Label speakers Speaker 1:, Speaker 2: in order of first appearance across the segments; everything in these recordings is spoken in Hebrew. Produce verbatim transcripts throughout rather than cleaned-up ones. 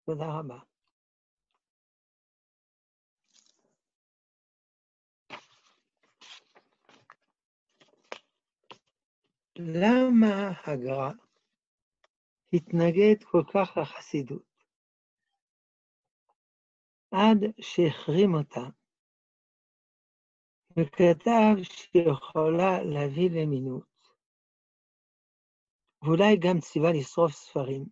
Speaker 1: תודה רבה. למה הגר"א התנגד כל כך לחסידות, עד שהחרים אותה, וכתב שיכולה להביא למינות, ואולי גם ציווה לשרוף ספרים,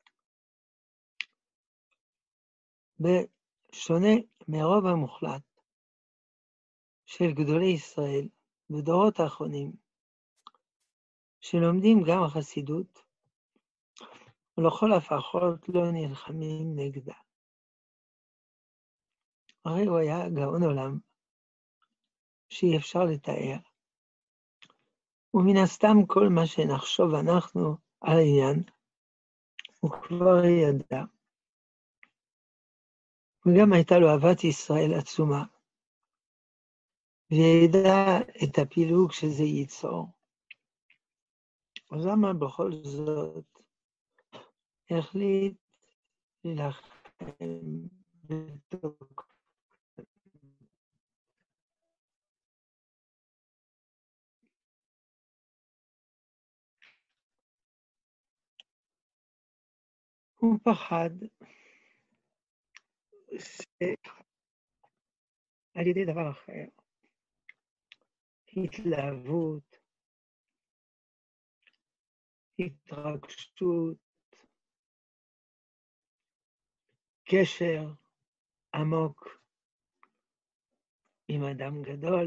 Speaker 1: בשונה מהרוב המוחלט של גדולי ישראל בדורות האחרונים, שלומדים גם החסידות, ולכל הפחות לא נלחמים נגדה. הרי הוא היה גאון עולם שאי אפשר לתאר, ומן הסתם כל מה שנחשוב אנחנו על העניין, הוא כבר ידע. וגם הייתה לו אהבת ישראל עצומה, וידע את הפילוג שזה ייצור. אז למה בכל זאת החליט להילחם בתוקף? הוא פחד שעל ידי דבר אחר, התלהבות, התרגשות, קשר עמוק עם אדם גדול,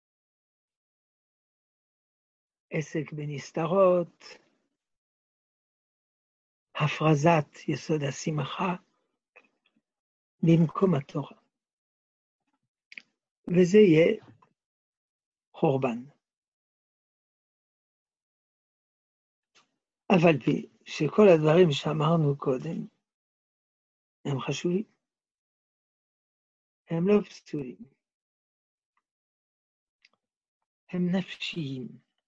Speaker 1: עסק בנסתרות, הפרזת יסוד השמחה במקום התורה. וזה יהיה חורבן. אף על פי שכל הדברים שאמרנו קודם הם חשובים, הם לא פסולים, הם נפשיים.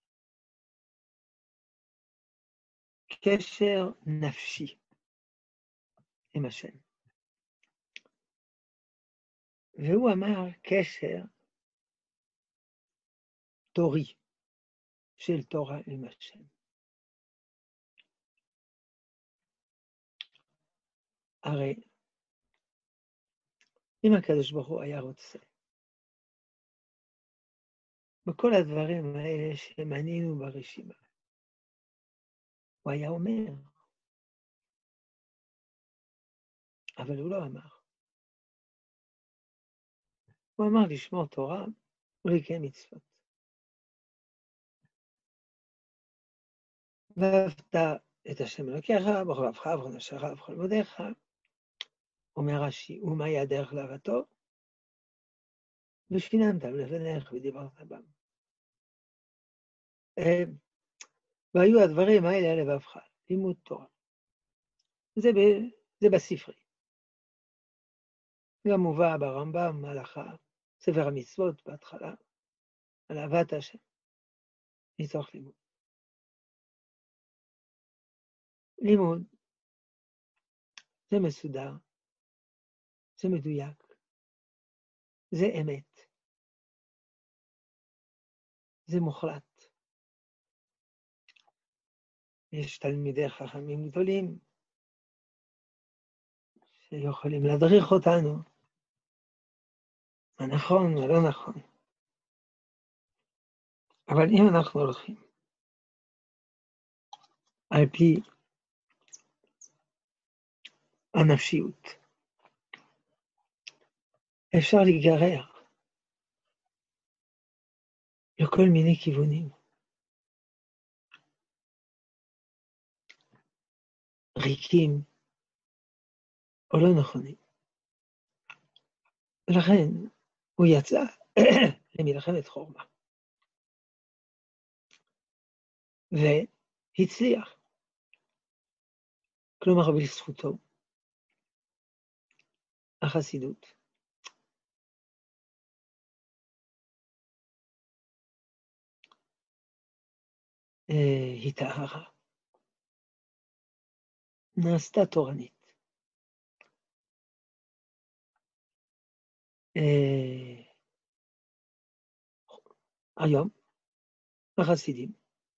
Speaker 1: קשר נפשי עם השם. והוא אמר קשר תורי של תורה עם השם. הרי אם הקדוש ברוך הוא היה רוצה, בכל הדברים האלה שמנינו ברשימה, הוא היה אומר, אבל הוא לא אמר. הוא אמר לשמור תורה ולקיים מצוות. ואהבת את השם אלוקיך בכל לבך ובכל נפשך ובכל מאודיך. אומר רש"י, ומהי הדרך לאהבתו? ושיננת לבניך ודיברת בם. והיו הדברים האלה על לבבך, לימוד תורה. זה, ב, זה בספרי. גם מובא ברמב"ם, הלכה, ספר המצוות בהתחלה, על אהבת השם, מתוך לימוד. לימוד, זה מסודר, זה מדויק, זה אמת, זה מוחלט. יש תלמידי חכמים גדולים שיכולים להדריך אותנו, מה נכון, מה לא נכון. אבל אם אנחנו הולכים על פי הנפשיות, אפשר להיגרר לכל מיני כיוונים. ריקים או לא נכונים. ולכן הוא יצא למלחמת חורמה. והצליח. כלומר, בזכותו, החסידות התאהרה, נעשתה תורנית. אה, היום, החסידים,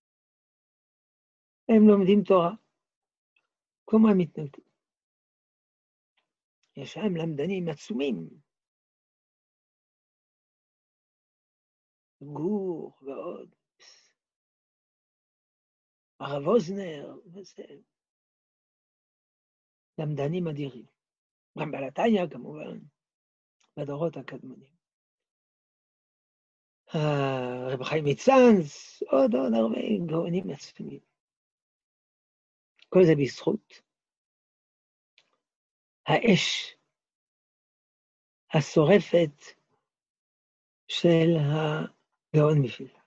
Speaker 1: הם לומדים תורה, כמו הם מתנגדים. יש להם למדנים עצומים, גור ועוד, הרב אוזנר, וזה, למדנים אדירים. גם בעל התניא כמובן, בדורות הקדמונים. הרב חיים מצאנז, עוד עוד הרבה גאונים עצומים. כל זה בזכות האש השורפת של הגאון מווילנה.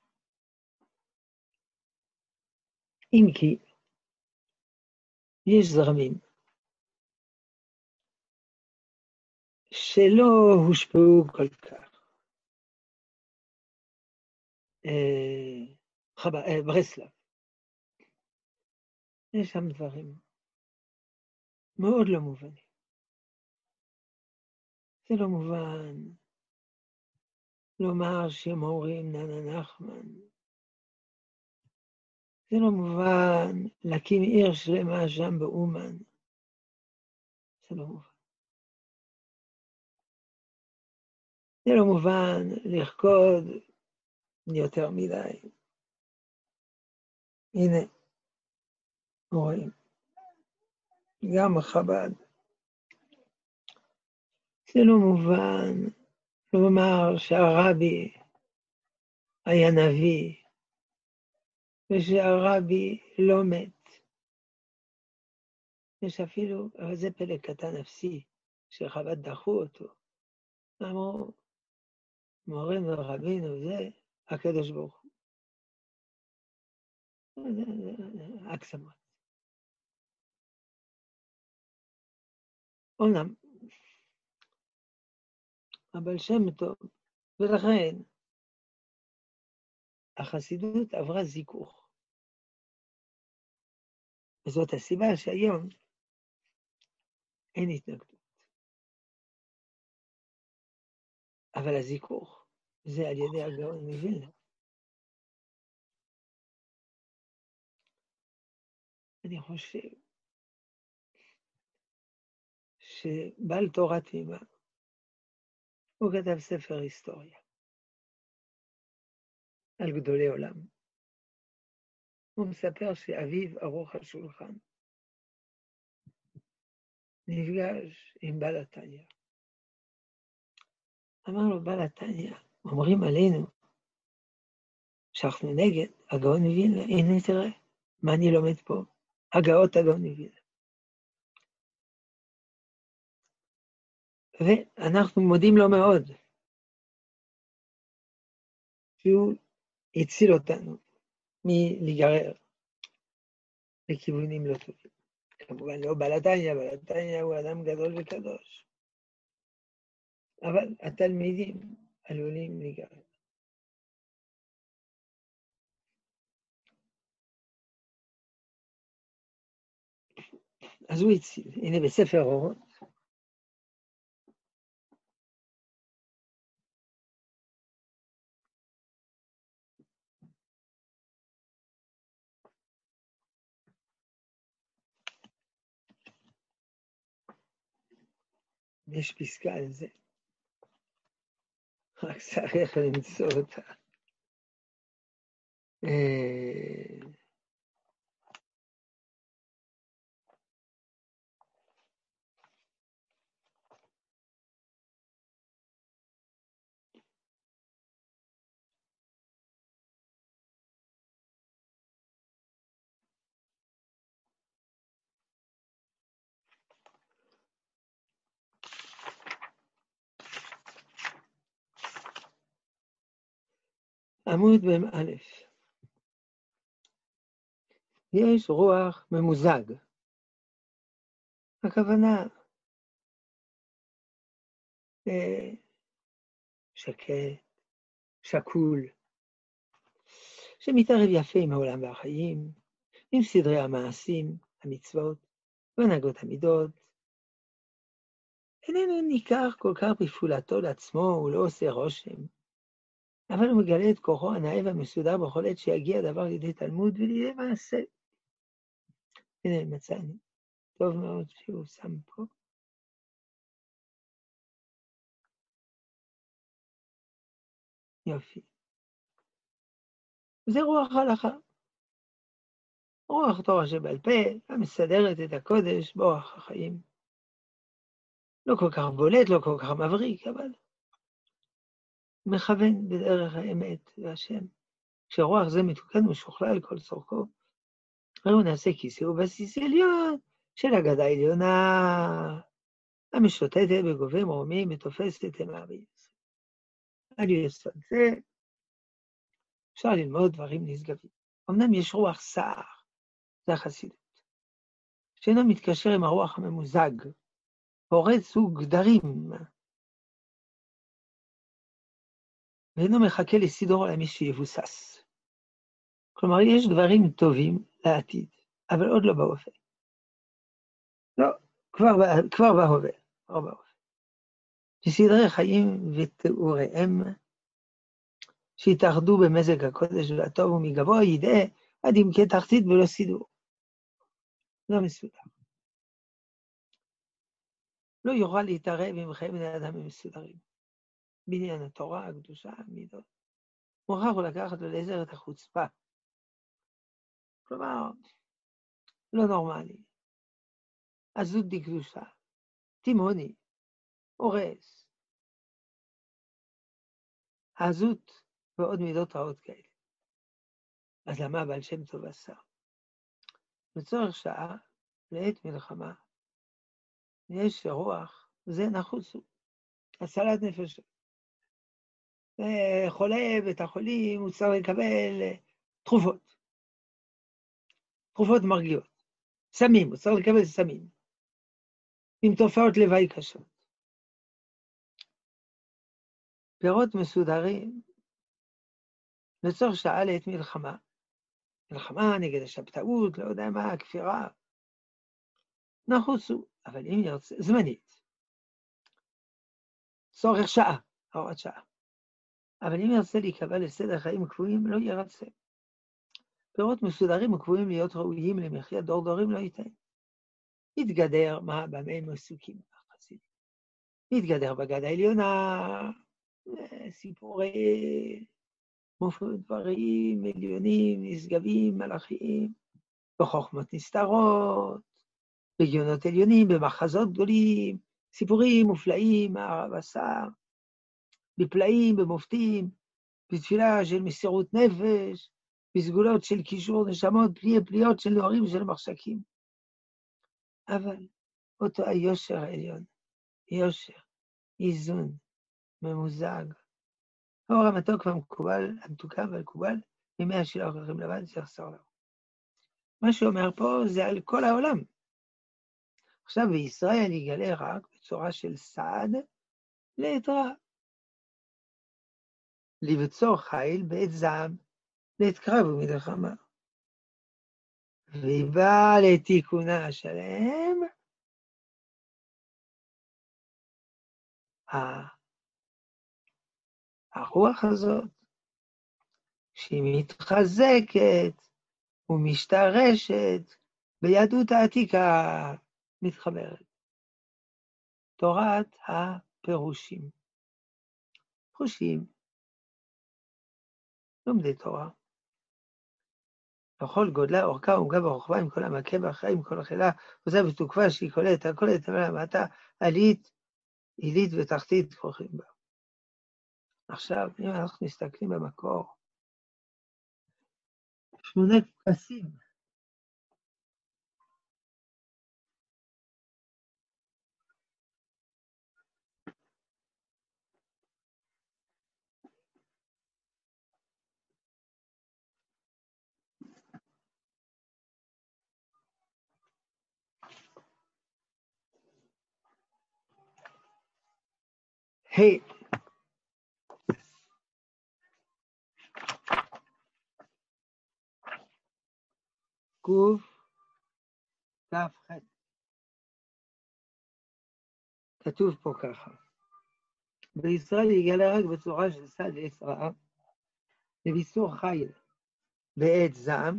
Speaker 1: אם כי יש זרמים שלא הושפעו כל כך. אה, חב"ד, אה, ברסלב. יש שם דברים מאוד לא מובנים. זה לא מובן לומר שהם אומרים ננה נחמן. זה לא מובן להקים עיר שלמה שם באומן. זה לא מובן. זה לא מובן לרקוד יותר מדי. הנה, רואים. גם חב"ד. זה לא מובן לומר שהרבי היה נביא, ושהרבי לא מת. יש אפילו, אבל זה פלא קטן אפסי, שחב"ד דחו אותו. אמרו, מורנו ורבינו זה הקדוש ברוך הוא. אקסמות. אומנם, אבל שם טוב, ולכן החסידות עברה זיכוך. וזאת הסיבה שהיום אין התנגדות. אבל הזיכוך זה על ידי הגאון מווילנה. אני חושב שבעל תורה תמימה, הוא כתב ספר היסטוריה על גדולי עולם. הוא מספר שאביו ערוך השולחן נפגש עם בעל התניא. אמר לו בעל התניא, אומרים עלינו שאנחנו נגד הגאון מווילנה. הנה תראה מה אני לומד פה, הגאות הגאון מווילנה. ואנחנו מודים לו מאוד שהוא הציל אותנו מלהיגרר לכיוונים לא טובים. כמובן לא בעל התניא, בעל התניא הוא אדם גדול וקדוש. אבל התלמידים עלולים להיגרר. אז הוא הציל. הנה בספר אורות, יש פסקה על זה. רק צריך למצוא אותה. עמוד במא'. יש רוח ממוזג. הכוונה שקט, שקול, שמתערב יפה עם העולם והחיים, עם סדרי המעשים, המצוות, והנהגות המידות, איננו ניכר כל כך בפעולתו לעצמו, הוא לא עושה רושם, אבל הוא מגלה את כוחו הנאה והמסודר בכל עת שיגיע הדבר לידי תלמוד ולידי מעשה. הנה מצאנו, טוב מאוד שהוא שם פה. יופי. זה רוח הלכה. רוח תורה שבעל פה, המסדרת את הקודש באורח החיים. לא כל כך בולט, לא כל כך מבריק, אבל מכוון בדרך האמת והשם. כשרוח זה מתוקן ומשוכלל כל צורכו, ראו נעשה כיסא ובסיס עליון של אגדה עליונה, המשוטטת בגובה מרומים ותופסת אמה בישראל. על יסוד זה אפשר ללמוד דברים נשגבים. אמנם יש רוח סער, זה החסידות, שאינו מתקשר עם הרוח הממוזג, פורץ הוא גדרים, ואינו מחכה לסידור עולמי שיבוסס. כלומר, יש דברים טובים לעתיד, אבל עוד לא בהווה. לא, כבר, כבר בהווה, כבר בהווה. שסדרי חיים ותיאוריהם, שהתאחדו במזג הקודש והטוב ומגבוה ידעה עד עמקי תחתית ולא סידור. לא מסודר. לא יוכל להתערב עם חיי בני אדם המסודרים. בעניין התורה, הקדושה, המידות. מוכרח הוא לקחת ולעזר את החוצפה. כלומר, לא נורמלי. עזות דקדושה, תימהוני, הורס. העזות ועוד מידות רעות כאלה. אז למה בעל שם טוב עשה? בצורך שעה, לעת מלחמה, יש רוח, זה נחוץ הוא. הצלת נפשות. חולה בית החולים, הוא צריך לקבל תרופות. תרופות מרגיעות. סמים, הוא צריך לקבל סמים. עם תופעות לוואי קשות. פירות מסודרים, לצורך שעה לעת מלחמה. מלחמה נגד השבתאות, לא יודע מה, הכפירה. נחוץ הוא, אבל אם ירצה, זמנית. צורך שעה, הוראת שעה. אבל אם ירצה להיקבע לסדר חיים קבועים, לא ירצה. פירות מסודרים וקבועים להיות ראויים למחיה דור דורים לא ייתן. יתגדר מה במה הם עסוקים בחסידים. יתגדר בגדה העליונה, סיפורי מופעים דברים, עליונים, נשגבים, מלאכיים, בחוכמות נסתרות, בגיונות עליונים, במחזות גדולים, סיפורים מופלאים, מהרב עשה, בפלאים, במופתים, בתפילה של מסירות נפש, בסגולות של קישור נשמות, פליאי פליאות של נוערים ושל מחשקים. אבל אותו היושר העליון, יושר, איזון, ממוזג, האור המתוק והמקובל, המתוקם והמקובל, ימי השילוח אחרים לבן, שיחסר לו. מה שאומר פה זה על כל העולם. עכשיו בישראל יגלה רק בצורה של סעד לעת רע. לבצור חיל בעת זעם, לעת קרב ומלחמה. ובא לתיקונה השלם, הרוח הזאת, שהיא מתחזקת ומשתרשת ביהדות העתיקה, מתחברת. תורת הפירושים. פירושים, לומדי תורה. לכל גודלה, אורכה ומגע ברוחבה, עם כל המכה והחיים, עם כל החילה, עושה ותוקפה שהיא כוללת, הכוללת, אבל המעטה, עלית, עילית ותחתית כרוכים בה. עכשיו, אם אנחנו מסתכלים במקור, שמונה פסים. היי. קוף, כף ח'. כתוב פה ככה, בישראל יגלה רק בצורה של סד עשרה, לביסור חיל בעת זעם,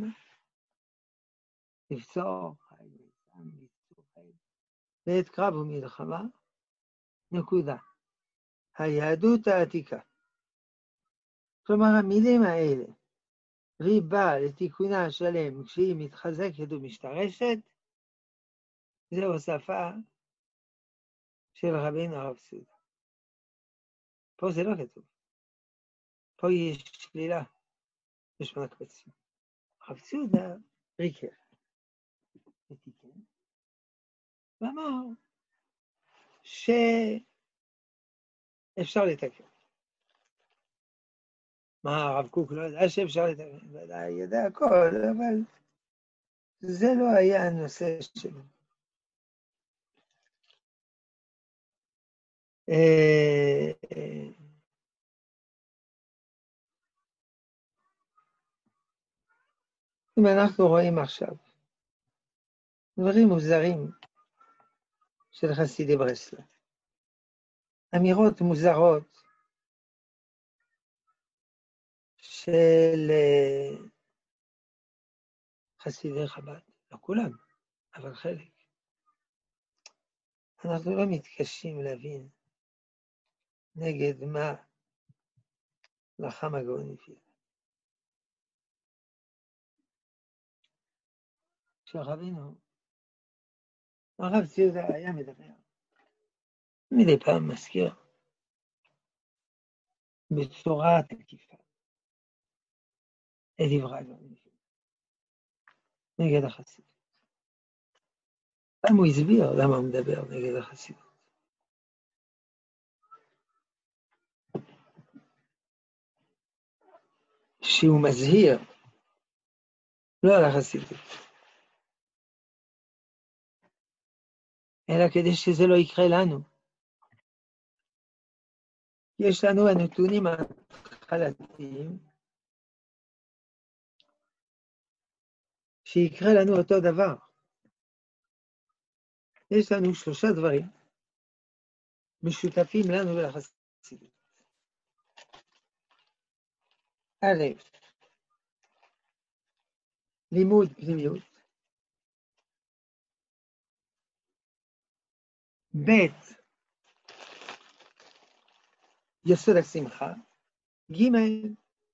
Speaker 1: לבשור חיל בעת זעם, ביסור חיל בעת קרב ומלחמה, נקודה. היהדות העתיקה. כלומר, המילים האלה, והיא באה לתיקונה שלם כשהיא מתחזקת ומשתרשת, זה הוספה של רבינו הרב סעודה. פה זה לא כתוב. פה יש שלילה בשמונה קבצים. הרב סעודה ריקר ותיקן, ואמר שאפשר לתקן. מה, הרב קוק לא ידע שאפשר לתקן? ודאי ידע הכל, אבל זה לא היה הנושא שלו. אם אנחנו רואים עכשיו דברים מוזרים של חסידי ברסלב, אמירות מוזרות של חסידי חב"ד, לא כולם, אבל חלק. אנחנו לא מתקשים להבין נגד מה לחם הגאון מווילנה. כשרבינו, הרב סעודה היה מדבר, מדי פעם מזכיר, בצורה תקיפה, את דברי הגאון מווילנה, נגד החסידות. פעם הוא הסביר למה הוא מדבר נגד החסידות. שהוא מזהיר, לא על החסידות, אלא כדי שזה לא יקרה לנו. יש לנו הנתונים ההתחלתיים, שיקרה לנו אותו דבר. יש לנו שלושה דברים משותפים לנו ולחסידות. א', לימוד פנימיות. ב', יסוד השמחה. ג',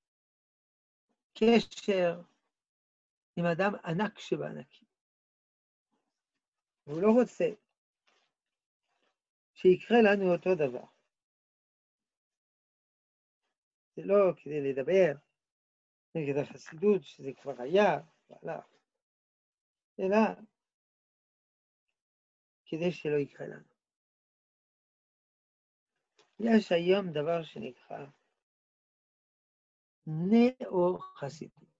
Speaker 1: קשר עם אדם ענק שבענקים. הוא לא רוצה שיקרה לנו אותו דבר. זה לא כדי לדבר נגד החסידות, שזה כבר היה, והלך, אלא כדי שלא יקרה לנו. יש היום דבר שנקרא נאו-חסידות.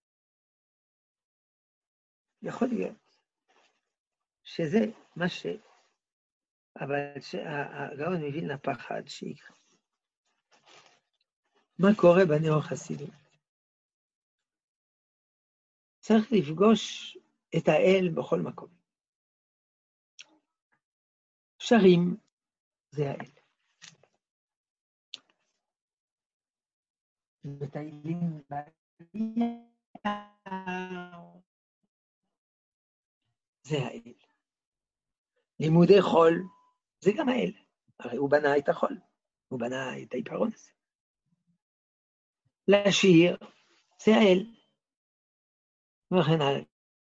Speaker 1: יכול להיות שזה מה ש... אבל שהגאון מווילנה פחד שיקרה. מה קורה בנאו-חסידות? צריך לפגוש את האל בכל מקום. שרים זה האל. מטיילים ביער זה האל. לימודי חול זה גם האל. הרי הוא בנה את החול, הוא בנה את העיפרון הזה. לשיר זה האל. וכן הלאה.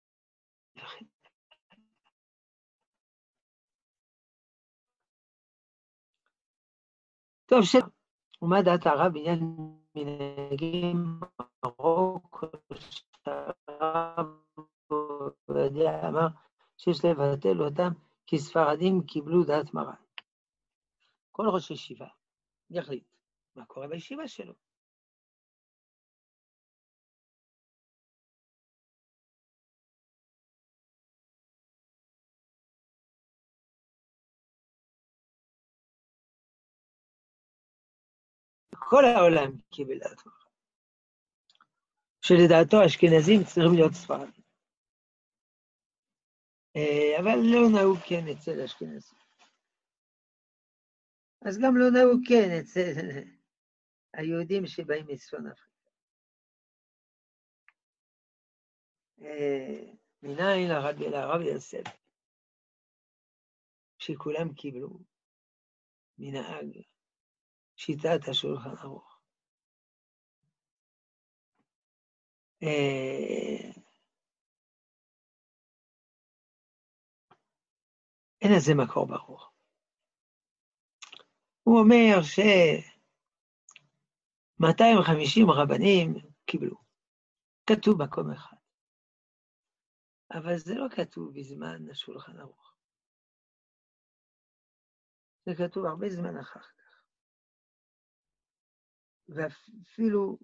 Speaker 1: טוב, ש... ומה דעת הרב בעניין מנהגים מרוקו, שהרב יודע אמר שיש לבטל אותם כי ספרדים קיבלו דעת מרן. כל ראש ישיבה יחליט מה קורה בישיבה שלו. כל העולם קיבל דעת מרן. שלדעתו אשכנזים צריכים להיות ספרדים. אבל לא נהוג כן אצל אשכנזים. אז גם לא נהוג כן אצל היהודים שבאים מצפון אפריקה. מניין לרבי לרב יוסף, שכולם קיבלו מנהג שיטת השולחן ערוך. אין לזה מקור ברור. הוא אומר ש-מאתיים וחמישים רבנים קיבלו. כתוב מקום אחד. אבל זה לא כתוב בזמן השולחן ערוך. זה כתוב הרבה זמן אחר כך. ואפילו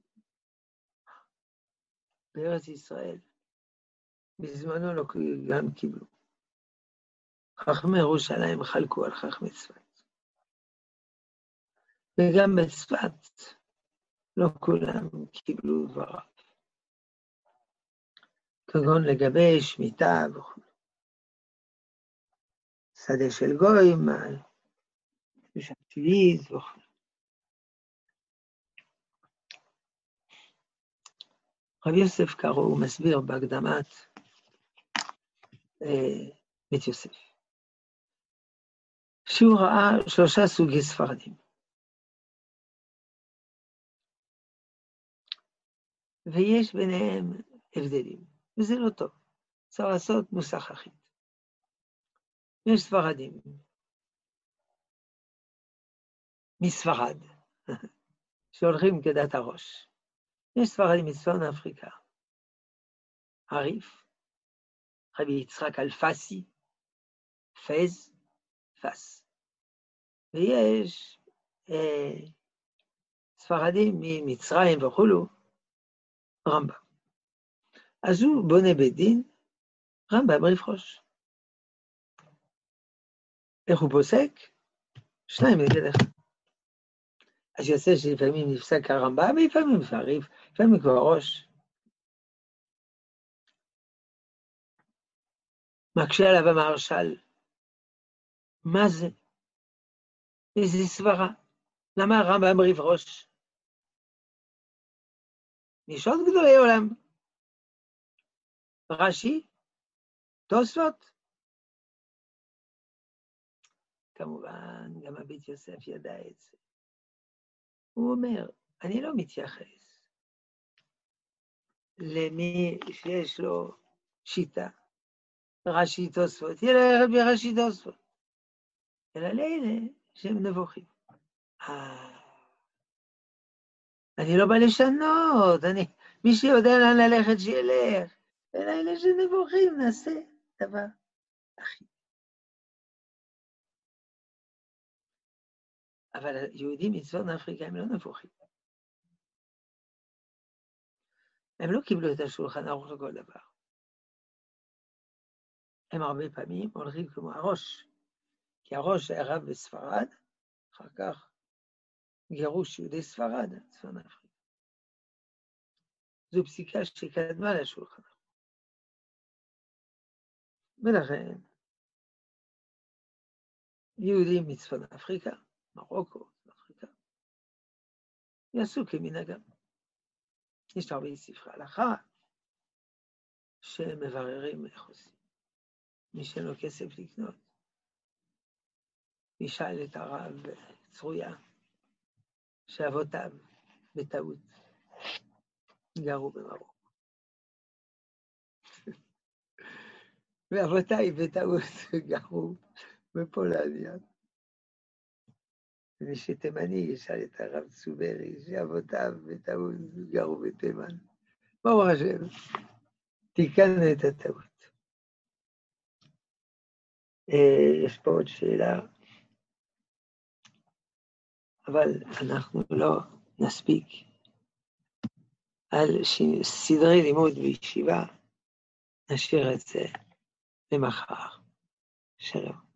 Speaker 1: בארץ ישראל, בזמנו לא גם קיבלו. חכמי ירושלים חלקו על חכמי צפת. וגם בצפת לא כולם קיבלו דבריו. כגון לגבי שמיטה וכו'. שדה של גויים, משפטיבית וכו'. רבי יוסף קארו הוא מסביר בהקדמת אה, בית יוסף. שהוא ראה שלושה סוגי ספרדים. ויש ביניהם הבדלים, וזה לא טוב. צריך לעשות נוסח אחיד. יש ספרדים מספרד, שהולכים כדת הראש. יש ספרדים מצפון אפריקה, עריף, רבי יצחק אלפסי, פז, פס. ויש אה, ספרדים ממצרים וכולו, רמב"ם. אז הוא בונה בית דין, רמב"ם ריף ראש. איך הוא פוסק? שניים נגד אחד. אז יוצא שלפעמים נפסק הרמב"ם, לפעמים פריף, לפעמים כבר ראש. מקשה עליו המהרש"ל, מה זה? איזה סברה? למה הרמב"ם ריף ראש? יש עוד גדולי עולם. רש"י, תוספות. כמובן, גם הבית יוסף ידע את זה. הוא אומר, אני לא מתייחס למי שיש לו שיטה, רש"י תוספות, ילך ברש"י תוספות, אלא לאלה שהם נבוכים. אני לא בא לשנות, אני, מי שיודע לאן ללכת שילך, אלא אלה שנבוכים, נעשה דבר אחי. אבל היהודים מצפון אפריקה הם לא נבוכים. הם לא קיבלו את השולחן ערוך לכל דבר. הם הרבה פעמים הולכים כמו הראש, כי הראש היה רב בספרד, אחר כך גירוש יהודי ספרד, צפון אפריקה. זו פסיקה שקדמה לשולחן ערוך. ולכן, יהודים מצפון אפריקה, מרוקו, אפריקה, יעשו כמנהגם. יש הרבה ספרי הלכה שמבררים איך עושים. מי שאין לו כסף לקנות, נשאל את הרב צרויה, שאבותיו בטעות גרו במרוקו. ואבותיי בטעות גרו בפולניה. ומי שתימני ישאל את הרב צוברי, שאבותיו בטעות גרו בתימן. ברוך השם, תיקנו את הטעות. יש פה עוד שאלה, אבל אנחנו לא נספיק על סדרי לימוד בישיבה, נשאיר את זה למחר. שלום.